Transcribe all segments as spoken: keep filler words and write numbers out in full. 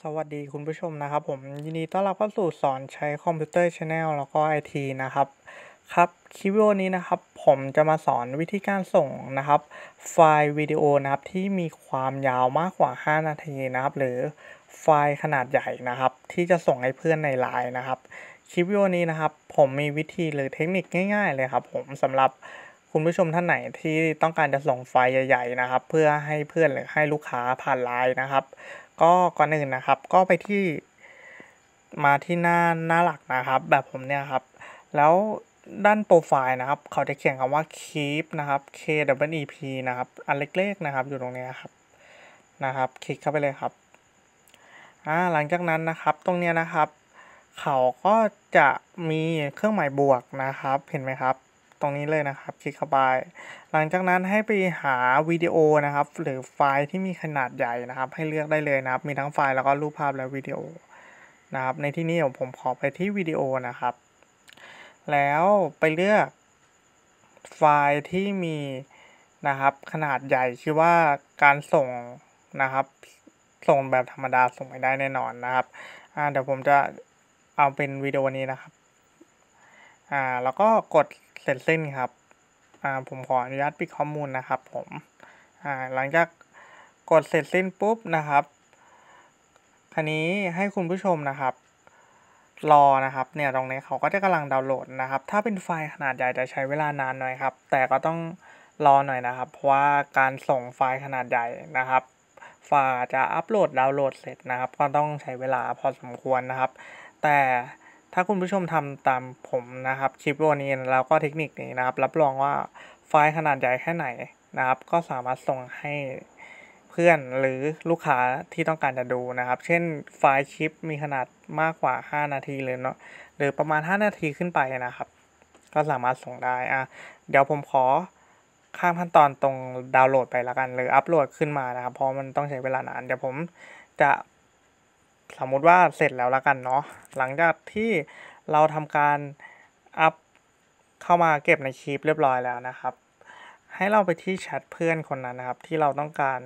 วัสดีคุณผู้ชมนะครับผมยินดีต้อนรับเข้าสู่สอนใช้คอมพิวเตอร์ชาแนลแล้วก็ไอทีนะครับครับคลิปวิดีโอนี้นะครับผมจะมาสอนวิธีการส่งนะครับไฟล์วิดีโอนะครับที่มีความยาวมากกว่าห้านาทีนะครับหรือไฟล์ขนาดใหญ่นะครับที่จะส่งให้เพื่อนในไลน์นะครับคลิปวิดีโอนี้นะครับผมมีวิธีหรือเทคนิคง่ายๆเลยครับผมสำหรับคุณผู้ชมท่านไหนที่ต้องการจะส่งไฟล์ใหญ่ๆนะครับเพื่อให้เพื่อนหรือให้ลูกค้าผ่านไลน์นะครับ ก็ก่อนอื่นนะครับก็ไปที่มาที่หน้าหน้าหลักนะครับแบบผมเนี่ยครับแล้วด้านโปรไฟล์นะครับเขาจะเขียนคำว่า keep นะครับ K W E P นะครับอันเล็กๆนะครับอยู่ตรงนี้ครับนะครับคลิกเข้าไปเลยครับอ่าหลังจากนั้นนะครับตรงเนี้ยนะครับเขาก็จะมีเครื่องหมายบวกนะครับเห็นไหมครับตรงนี้เลยนะครับคลิกเข้าไปหลังจากนั้นให้ไปหาวิดีโอนะครับหรือไฟล์ที่มีขนาดใหญ่นะครับให้เลือกได้เลยนะครับมีทั้งไฟล์แล้วก็รูปภาพและวิดีโอนะครับในที่นี้ผมขอไปที่วิดีโอนะครับแล้วไปเลือกไฟล์ที่มีนะครับขนาดใหญ่คิดว่าการส่งนะครับส่งแบบธรรมดาส่งไม่ได้แน่นอนนะครับอ่าเดี๋ยวผมจะเอาเป็นวิดีโอนี้นะครับอ่าแล้วก็กดเสร็จสิ้นครับอ่าผมขออนุญาตปิดข้อมูลนะครับผมอ่าหลังจากกดเสร็จสิ้นปุ๊บนะครับคราวนี้ให้คุณผู้ชมนะครับรอนะครับเนี่ยตรงนี้เขาก็จะกำลังดาวน์โหลดนะครับถ้าเป็นไฟล์ขนาดใหญ่จะใช้เวลานานหน่อยครับแต่ก็ต้องรอหน่อยนะครับเพราะว่าการส่งไฟล์ขนาดใหญ่นะครับฝ่าจะอัปโหลดดาวน์โหลดเสร็จนะครับก็ต้องใช้เวลาพอสมควรนะครับแต่ถ้าคุณผู้ชมทำตามผมนะครับคลิปวิดีโอนี้แล้วก็เทคนิคนี้นะครับรับรองว่าไฟล์ขนาดใหญ่แค่ไหนนะครับก็สามารถส่งให้เพื่อนหรือลูกค้าที่ต้องการจะดูนะครับเช่นไฟล์คลิปมีขนาดมากกว่าห้านาทีเลยเนาะหรือประมาณห้านาทีขึ้นไปนะครับก็สามารถส่งได้อ่ะเดี๋ยวผมขอข้ามขั้นตอนตรงดาวน์โหลดไปแล้วกันหรืออัปโหลดขึ้นมานะครับเพราะมันต้องใช้เวลานานเดี๋ยวผมจะสมมุติว่าเสร็จแล้วแล้วกันเนาะหลังจากที่เราทำการอัพเข้ามาเก็บในคลิปเรียบร้อยแล้วนะครับให้เราไปที่แชทเพื่อนคนนั้นนะครับที่เราต้องการ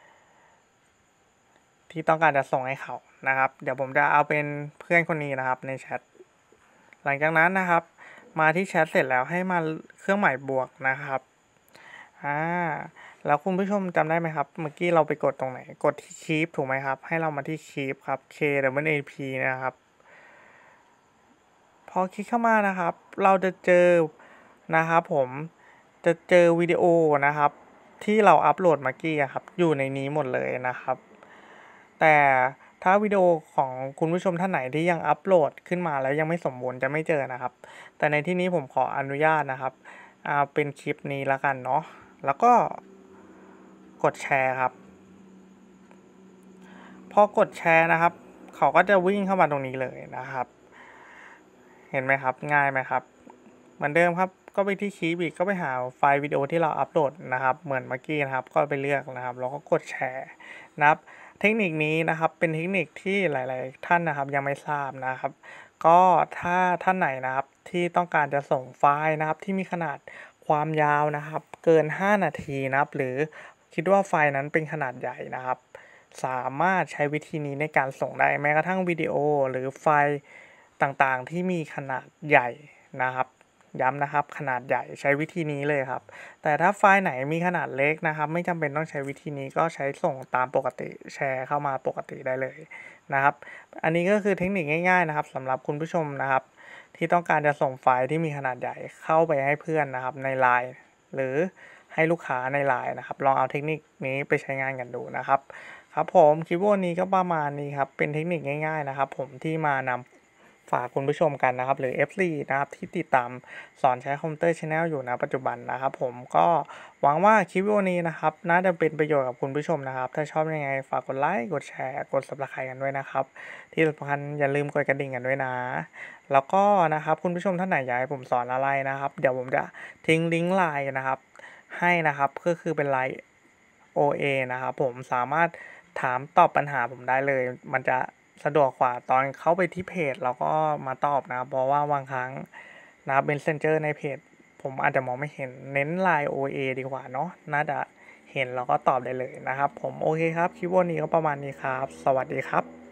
ที่ต้องการจะส่งให้เขานะครับเดี๋ยวผมจะเอาเป็นเพื่อนคนนี้นะครับในแชทหลังจากนั้นนะครับมาที่แชทเสร็จแล้วให้มาเครื่องหมายบวกนะครับอ่าแล้วคุณผู้ชมจำได้ไหมครับเมื่อกี้เราไปกดตรงไหนกดที่ keep ถูกไหมครับให้เรามาที่ keep ครับ K W A P นะครับพอคลิกเข้ามานะครับเราจะเจอนะครับผมจะเจอวิดีโอนะครับที่เราอัปโหลดเมื่อกี้ครับอยู่ในนี้หมดเลยนะครับแต่ถ้าวิดีโอของคุณผู้ชมท่านไหนที่ยังอัปโหลดขึ้นมาแล้วยังไม่สมบูรณ์จะไม่เจอนะครับแต่ในที่นี้ผมขออนุญาตนะครับอ่าเป็นคลิปนี้แล้วกันเนาะแล้วก็กดแชร์ครับพอกดแชร์นะครับเขาก็จะวิ่งเข้ามาตรงนี้เลยนะครับเห็นไหมครับง่ายไหมครับเหมือนเดิมครับก็ไปที่คลิปอีกก็ไปหาไฟล์วิดีโอที่เราอัปโหลดนะครับเหมือนเมื่อกี้นะครับก็ไปเลือกนะครับแล้วก็กดแชร์นะครับเทคนิคนี้นะครับเป็นเทคนิคที่หลายๆท่านนะครับยังไม่ทราบนะครับก็ถ้าท่านไหนนะครับที่ต้องการจะส่งไฟล์นะครับที่มีขนาดความยาวนะครับเกินห้านาทีนะครับหรือคิดว่าไฟล์นั้นเป็นขนาดใหญ่นะครับสามารถใช้วิธีนี้ในการส่งได้แม้กระทั่งวิดีโอหรือไฟล์ต่างๆที่มีขนาดใหญ่นะครับย้ำนะครับขนาดใหญ่ใช้วิธีนี้เลยครับแต่ถ้าไฟล์ไหนมีขนาดเล็กนะครับไม่จำเป็นต้องใช้วิธีนี้ก็ใช้ส่งตามปกติแชร์เข้ามาปกติได้เลยนะครับอันนี้ก็คือเทคนิคง่ายๆนะครับสำหรับคุณผู้ชมนะครับที่ต้องการจะส่งไฟล์ที่มีขนาดใหญ่เข้าไปให้เพื่อนนะครับใน ไลน์ หรือให้ลูกค้าใน ไลน์ นะครับลองเอาเทคนิคนี้ไปใช้งานกันดูนะครับครับผมคลิปวันนี้ก็ประมาณนี้ครับเป็นเทคนิคง่ายๆนะครับผมที่มานำฝากคุณผู้ชมกันนะครับหรือ เอฟ ซี นะครับที่ติดตามสอนใช้คอมพิวเตอร์ Channel อยู่ณปัจจุบันนะครับผมก็หวังว่าคลิปวิดีโอนี้นะครับน่าจะเป็นประโยชน์กับคุณผู้ชมนะครับถ้าชอบยังไงฝากกดไลค์กดแชร์กด Subscribe กันด้วยนะครับที่สำคัญอย่าลืมกดกระดิ่งกันด้วยนะแล้วก็นะครับคุณผู้ชมท่านไหนอยากให้ผมสอนอะไรนะครับเดี๋ยวผมจะทิ้งลิงก์ ไลน์ นะครับให้นะครับก็คือเป็น ไลน์ โอ เอ นะครับผมสามารถถามตอบปัญหาผมได้เลยมันจะสะดวกกว่าตอนเข้าไปที่เพจแล้วก็มาตอบนะครับเพราะว่าบางครั้งนะครับ Messenger ในเพจผมอาจจะมองไม่เห็นเน้น ไลน์ โอ เอ ดีกว่าเนาะน่าจะเห็นแล้วก็ตอบได้เลยนะครับผมโอเคครับคลิปวันนี้ก็ประมาณนี้ครับสวัสดีครับ